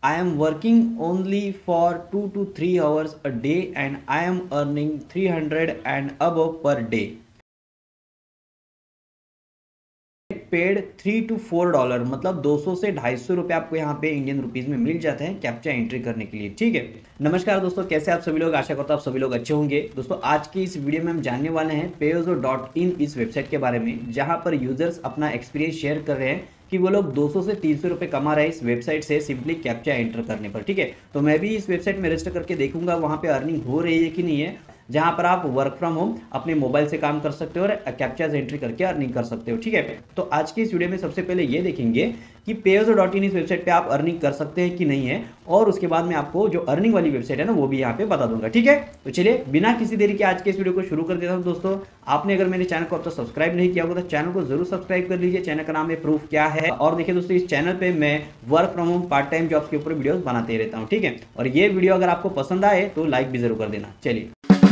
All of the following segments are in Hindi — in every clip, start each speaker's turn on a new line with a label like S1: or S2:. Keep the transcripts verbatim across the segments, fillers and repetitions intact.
S1: I am working only for two to three hours a day and I am earning three hundred and above per day. Paid three two four dollar मतलब दो सौ से ढाई सौ रुपये आपको यहाँ पे इंडियन रुपीज में मिल जाते हैं कैप्चा एंट्री करने के लिए। ठीक है, नमस्कार दोस्तों, कैसे आप सभी लोग, आशा करता हूँ आप सभी लोग अच्छे होंगे। दोस्तों आज की इस वीडियो में हम जानने वाले हैं पेयोजो डॉट इन इस वेबसाइट के बारे में, जहां पर यूजर्स अपना एक्सपीरियंस शेयर कर रहे हैं कि वो लोग दो सौ से तीन सौ रुपए कमा रहे हैं इस वेबसाइट से सिंपली कैप्चा एंटर करने पर। ठीक है, तो मैं भी इस वेबसाइट में रजिस्टर करके देखूंगा वहां पे अर्निंग हो रही है कि नहीं है, जहां पर आप वर्क फ्रॉम होम अपने मोबाइल से काम कर सकते हो और कैप्चाज एंट्री करके अर्निंग कर सकते हो। ठीक है, तो आज की इस वीडियो में सबसे पहले ये देखेंगे कि पेयोजो डॉट इन इस वेबसाइट पे आप अर्निंग कर सकते हैं कि नहीं है, और उसके बाद में आपको जो अर्निंग वाली वेबसाइट है ना वो भी यहाँ पे बता दूंगा। ठीक है, तो चलिए बिना किसी देरी के आज के इस वीडियो को शुरू कर देता हूँ। दोस्तों आपने अगर मेरे चैनल को अब तक सब्सक्राइब नहीं किया होगा तो चैनल को जरूर सब्सक्राइब कर लीजिए। चैनल का नाम है प्रूफ क्या है। और देखिए दोस्तों, इस चैनल पे मैं work from home part time jobs के ऊपर वीडियोस बनाते रहता हूँ। ठीक है, और ये वीडियो अगर आपको पसंद आए तो लाइक भी जरूर कर देना। चलिए,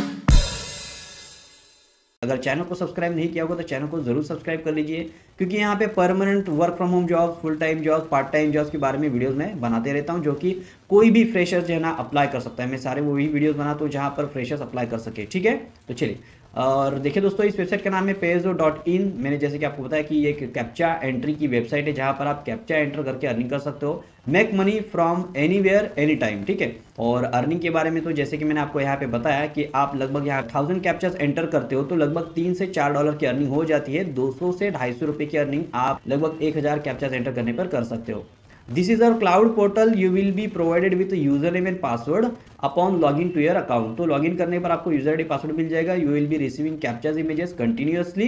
S1: अगर चैनल को सब्सक्राइब नहीं किया होगा तो चैनल को जरूर सब्सक्राइब कर लीजिए, क्योंकि यहाँ पे permanent work from home job, full time job, part time jobs के बारे में वीडियोस मैं बनाते रहता हूँ, जो कि कोई भी फ्रेशर जो है ना अप्लाई कर सकता है। मैं सारे वही वीडियोस बनाता हूँ जहाँ पर फ्रेशर्स अप्लाई कर सके। ठीक है, तो चलिए, और देखिए दोस्तों, इस वेबसाइट का नाम है पेयोजो डॉट इन। मैंने जैसे कि आपको बताया कि ये एक कैप्चा एंट्री की वेबसाइट है, जहां पर आप कैप्चा एंटर करके अर्निंग कर सकते हो, make money from anywhere any time. ठीक है, और अर्निंग के बारे में तो जैसे कि मैंने आपको यहाँ पे बताया कि आप लगभग यहाँ थाउजेंड कैप्चास एंटर करते हो तो लगभग तीन से चार डॉलर की अर्निंग हो जाती है। दो सौ से ढाई सौ रुपए की अर्निंग आप लगभग एक हजार कैप्चास एंटर करने पर कर सकते हो। This is our cloud portal. You will be provided with a username and password upon login to your account. तो लॉगिन करने पर आपको यूजर आई डी पासवर्ड मिल जाएगा। You will be receiving captchas images continuously.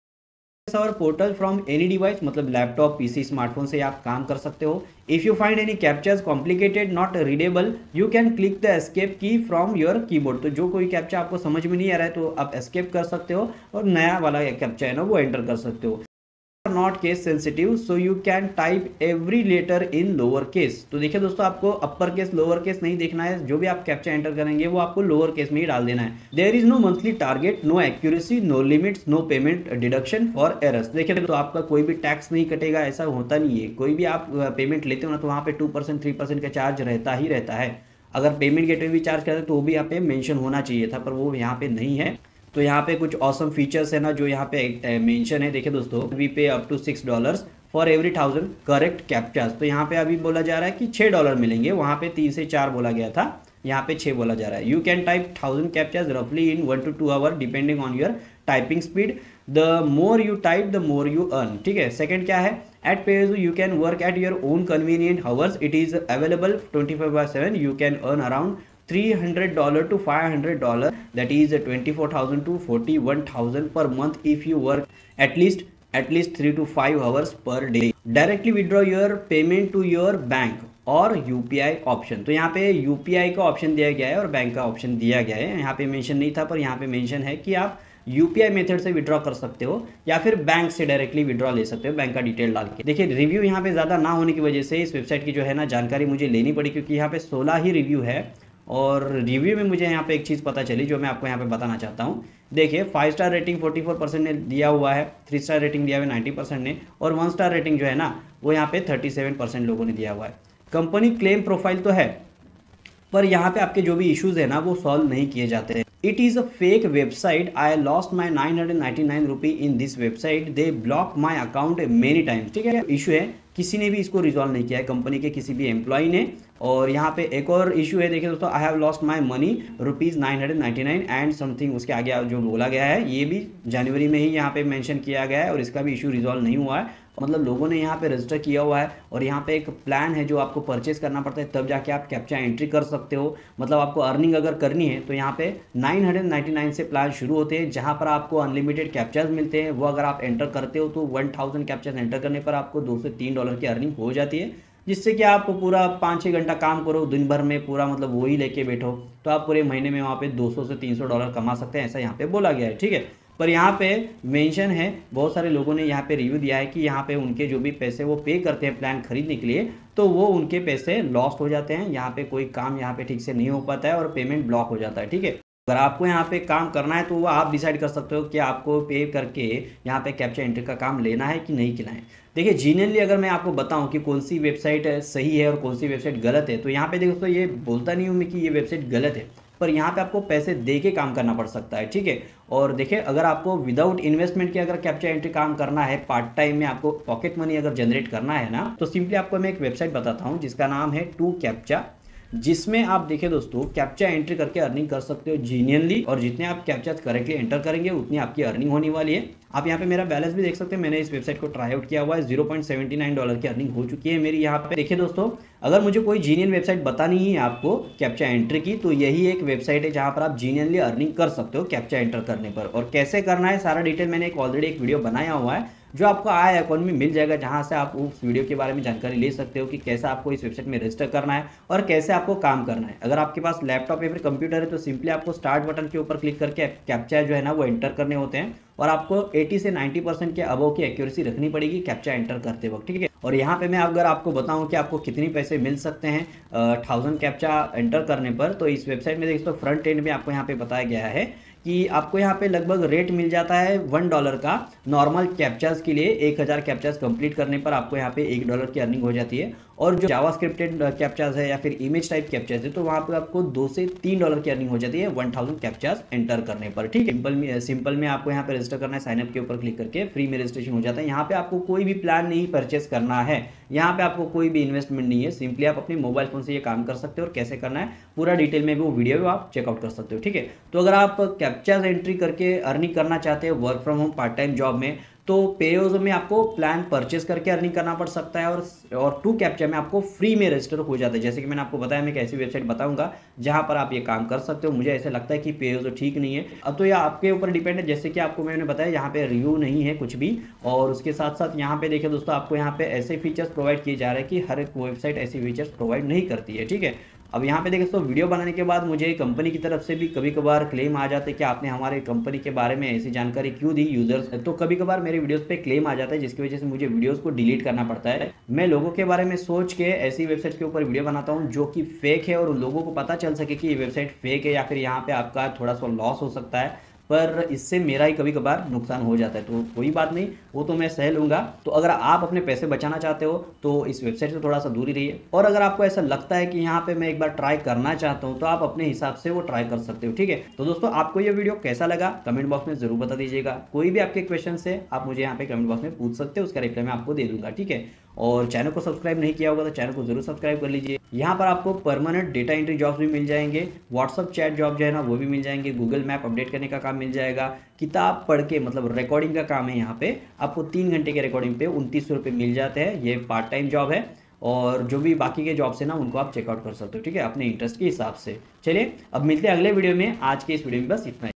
S1: Our portal from any device, मतलब लैपटॉप, पीसी, स्मार्टफोन से आप काम कर सकते हो। If you find any captchas complicated, not readable, you can click the escape key from your keyboard. तो जो कोई कैप्चा आपको समझ में नहीं आ रहा है तो आप एस्केप कर सकते हो और नया वाला कैप्चा है ना वो एंटर कर सकते हो। Not case sensitive, so you can type every letter in lower case. तो देखिए दोस्तों, आपको अपर केस लोअर केस नहीं देखना है, जो भी आप कैप्चा एंटर करेंगे वो आपको लोअर केस में ही डाल देना है। There is no monthly target, no accuracy, no limits, no payment deduction for errors. देखिए तो आपका कोई भी टैक्स नहीं कटेगा, ऐसा होता नहीं है। कोई भी आप पेमेंट लेते हो ना तो वहाँ पे टू परसेंट थ्री परसेंट का चार्ज रहता ही रहता है। अगर पेमेंट गेटवे भी चार्ज करते तो वो भी यहाँ पे मेंशन होना चाहिए था, पर वो यहाँ पे नहीं है। तो यहाँ पे कुछ ऑसम फीचर्स है ना जो यहाँ पे मेंशन है। देखिए दोस्तों, we pay up to six dollars for every thousand correct captchas. तो यहाँ पे अभी बोला जा रहा है कि छः डॉलर मिलेंगे, वहाँ पे तीन से चार बोला गया था, यहाँ पे छः बोला जा रहा है। You can type thousand captchas रफली in one two two hour depending on your typing speed. The more you type the more you earn. ठीक है, सेकंड क्या है, at Payojo you can work at your own convenient hours. It is available twenty four by seven. You can earn around three hundred dollars to five hundred dollars, that is twenty-four thousand to forty-one thousand per month if you work at least at least three to five hours per day. Directly withdraw your payment to your bank और यूपीआई ऑप्शन। तो यहाँ पे यूपीआई का ऑप्शन दिया गया है और बैंक का ऑप्शन दिया गया है। यहाँ पे मेंशन नहीं था, पर यहाँ पे मेंशन है कि आप यूपीआई मेथड से विड्रॉ कर सकते हो या फिर बैंक से डायरेक्टली विड्रॉ ले सकते हो, बैंक का डिटेल डाल के। देखिए रिव्यू यहाँ पे ज़्यादा ना होने की वजह से इस वेबसाइट की जो है ना जानकारी मुझे लेनी पड़ी, क्योंकि यहाँ पे सोलह ही रिव्यू है। और रिव्यू में मुझे यहाँ पे एक चीज़ पता चली जो मैं आपको यहाँ पे बताना चाहता हूँ। देखिए, फाइव स्टार रेटिंग चौवालीस परसेंट ने दिया हुआ है, थ्री स्टार रेटिंग दिया हुआ है नब्बे परसेंट ने, और वन स्टार रेटिंग जो है ना वो यहाँ पे सैंतीस परसेंट लोगों ने दिया हुआ है। कंपनी क्लेम प्रोफाइल तो है, पर यहाँ पे आपके जो भी इश्यूज है ना वो सॉल्व नहीं किए जाते हैं। It is a fake website. I lost my nine hundred ninety nine rupee in this website. They block my account many times. ठीक है, इशू है, किसी ने भी इसको रिजॉल्व नहीं किया है, कंपनी के किसी भी एम्प्लॉय ने। और यहाँ पे एक और इशू है, देखिए दोस्तों, I have lost my money rupees nine hundred ninety nine and something, उसके आगे जो बोला गया है ये भी जनवरी में ही यहाँ पे मेंशन किया गया है और इसका भी इशू रिजॉल्व नहीं हुआ है। मतलब लोगों ने यहाँ पे रजिस्टर किया हुआ है और यहाँ पे एक प्लान है जो आपको परचेज करना पड़ता है, तब जाके आप कैप्चा एंट्री कर सकते हो। मतलब आपको अर्निंग अगर करनी है तो यहाँ पे नाइन हंड्रेड नाइन्टी नाइन से प्लान शुरू होते हैं, जहाँ पर आपको अनलिमिटेड कैप्चाज मिलते हैं। वो अगर आप एंटर करते हो तो वन थाउजेंड कैप्चाज एंटर करने पर आपको दो से तीन डॉलर की अर्निंग हो जाती है, जिससे कि आप पूरा पाँच छः घंटा काम करो दिन भर में, पूरा मतलब वही लेके बैठो तो आप पूरे महीने में वहाँ पे दो सौ से तीन सौ डॉलर कमा सकते हैं, ऐसा यहाँ पे बोला गया है। ठीक है, पर यहाँ पे मेंशन है, बहुत सारे लोगों ने यहाँ पे रिव्यू दिया है कि यहाँ पे उनके जो भी पैसे वो पे करते हैं प्लान खरीदने के लिए, तो वो उनके पैसे लॉस्ट हो जाते हैं। यहाँ पे कोई काम यहाँ पे ठीक से नहीं हो पाता है और पेमेंट ब्लॉक हो जाता है। ठीक है, अगर आपको यहाँ पे काम करना है तो वो आप डिसाइड कर सकते हो कि आपको पे करके यहाँ पे कैप्चा एंट्री का काम लेना है कि नहीं लेना है। देखिए जीनियनली अगर मैं आपको बताऊं कि कौन सी वेबसाइट सही है और कौन सी वेबसाइट गलत है, तो यहाँ पे दोस्तों ये बोलता नहीं हूँ मैं कि ये वेबसाइट गलत है, पर यहाँ पे आपको पैसे दे के काम करना पड़ सकता है, ठीक है। और देखिए अगर आपको विदाउट इन्वेस्टमेंट के अगर कैप्चा एंट्री काम करना है, पार्ट टाइम में आपको पॉकेट मनी अगर जनरेट करना है ना, तो सिंपली आपको मैं एक वेबसाइट बताता हूँ जिसका नाम है टू कैप्चा, जिसमें आप देखिए दोस्तों कैप्चा एंट्री करके अर्निंग कर सकते हो जीनियनली, और जितने आप कैप्चा करेक्टली एंटर करेंगे उतनी आपकी अर्निंग होने वाली है। आप यहाँ पे मेरा बैलेंस भी देख सकते हैं, मैंने इस वेबसाइट को ट्राई आउट किया हुआ है, zero point seventy nine dollar की अर्निंग हो चुकी है मेरी यहाँ पे। देखिए दोस्तों अगर मुझे कोई जीनियन वेबसाइट बतानी है आपको कैप्चा एंट्री की, तो यही एक वेबसाइट है जहाँ पर आप जीनियनली अर्निंग कर सकते हो कैप्चा एंटर करने पर। और कैसे करना है सारा डिटेल मैंने एक ऑलरेडी एक वीडियो बनाया हुआ है जो आपको आई अकाउंट में मिल जाएगा, जहां से आप उस वीडियो के बारे में जानकारी ले सकते हो कि कैसे आपको इस वेबसाइट में रजिस्टर करना है और कैसे आपको काम करना है। अगर आपके पास लैपटॉप या फिर कंप्यूटर है तो सिंपली आपको स्टार्ट बटन के ऊपर क्लिक करके कैप्चा जो है ना वो एंटर करने होते हैं, और आपको अस्सी से नब्बे परसेंट के अबव की एक्यूरेसी रखनी पड़ेगी कैप्चा एंटर करते वक्त, ठीक है। और यहाँ पे मैं अगर आपको बताऊं कि आपको कितने पैसे मिल सकते हैं थाउजेंड कैप्चा एंटर करने पर, तो इस वेबसाइट में देखिए तो फ्रंट एंड में आपको यहाँ पे बताया गया है कि आपको यहाँ पे लगभग रेट मिल जाता है वन डॉलर का नॉर्मल कैप्चास के लिए। एक हज़ार कैप्चास कंप्लीट करने पर आपको यहाँ पे एक डॉलर की अर्निंग हो जाती है, और जो जावास्क्रिप्टेड कैप्चास है या फिर इमेज टाइप कैप्चास है तो वहाँ पे आपको दो से तीन डॉलर की अर्निंग हो जाती है वन थाउजेंड कैप्चास एंटर करने पर, ठीक है। सिंपल में सिंपल में आपको यहाँ पे रजिस्टर करना है, साइनअप के ऊपर क्लिक करके फ्री में रजिस्ट्रेशन हो जाता है। यहाँ पे आपको कोई भी प्लान नहीं परचेस करना है, यहाँ पे आपको कोई भी इन्वेस्टमेंट नहीं है, सिंपली आप अपने मोबाइल फोन से ये काम कर सकते हो। और कैसे करना है पूरा डिटेल में वो वीडियो आप चेकआउट कर सकते हो, ठीक है। तो अगर आप कैप्चास एंट्री करके अर्निंग करना चाहते हो work from home part time job में, तो पेयोजो में आपको प्लान परचेस करके अर्निंग करना पड़ सकता है, और और टू कैप्चा में आपको फ्री में रजिस्टर हो जाता है। जैसे कि मैंने आपको बताया मैं एक ऐसी वेबसाइट बताऊंगा जहां पर आप ये काम कर सकते हो। मुझे ऐसा लगता है कि पेयोजो ठीक नहीं है, अब तो यह आपके ऊपर डिपेंड है। जैसे कि आपको मैंने बताया यहाँ पे रिव्यू नहीं है कुछ भी, और उसके साथ साथ यहाँ पे देखिए दोस्तों आपको यहाँ पे ऐसे फीचर्स प्रोवाइड किए जा रहे हैं कि हर एक वेबसाइट ऐसी फीचर्स प्रोवाइड नहीं करती है, ठीक है। अब यहाँ पे देखिए तो वीडियो बनाने के बाद मुझे कंपनी की तरफ से भी कभी कभार क्लेम आ जाते हैं कि आपने हमारे कंपनी के बारे में ऐसी जानकारी क्यों दी यूजर्स, तो कभी कभार मेरे वीडियोस पे क्लेम आ जाता है जिसकी वजह से मुझे वीडियोस को डिलीट करना पड़ता है। मैं लोगों के बारे में सोच के ऐसी वेबसाइट के ऊपर वीडियो बनाता हूँ जो कि फेक है, और उन लोगों को पता चल सके कि ये वेबसाइट फेक है या फिर यहाँ पे आपका थोड़ा सा लॉस हो सकता है, पर इससे मेरा ही कभी कभार नुकसान हो जाता है। तो कोई बात नहीं, वो तो मैं सह लूँगा। तो अगर आप अपने पैसे बचाना चाहते हो तो इस वेबसाइट से थोड़ा सा दूरी रहिए, और अगर आपको ऐसा लगता है कि यहाँ पे मैं एक बार ट्राई करना चाहता हूँ तो आप अपने हिसाब से वो ट्राई कर सकते हो, ठीक है। तो दोस्तों आपको ये वीडियो कैसा लगा कमेंट बॉक्स में जरूर बता दीजिएगा। कोई भी आपके क्वेश्चन है आप मुझे यहाँ पे कमेंट बॉक्स में पूछ सकते हो, उसका रिप्लाई मैं आपको दे दूंगा, ठीक है। और चैनल को सब्सक्राइब नहीं किया होगा तो चैनल को जरूर सब्सक्राइब कर लीजिए। यहाँ पर आपको परमानेंट डेटा एंट्री जॉब्स भी मिल जाएंगे, व्हाट्सअप चैट जॉब जो है ना वो भी मिल जाएंगे, गूगल मैप अपडेट करने का काम मिल जाएगा, किताब पढ़ के मतलब रिकॉर्डिंग का काम है, यहाँ पे आपको तीन घंटे के रिकॉर्डिंग पे उनतीस सौ रुपये मिल जाते हैं। ये पार्ट टाइम जॉब है, और जो भी बाकी के जॉब्स है ना उनको आप चेकआउट कर सकते हो, ठीक है, अपने इंटरेस्ट के हिसाब से। चलिए अब मिलते हैं अगले वीडियो में, आज के इस वीडियो में बस इतना ही।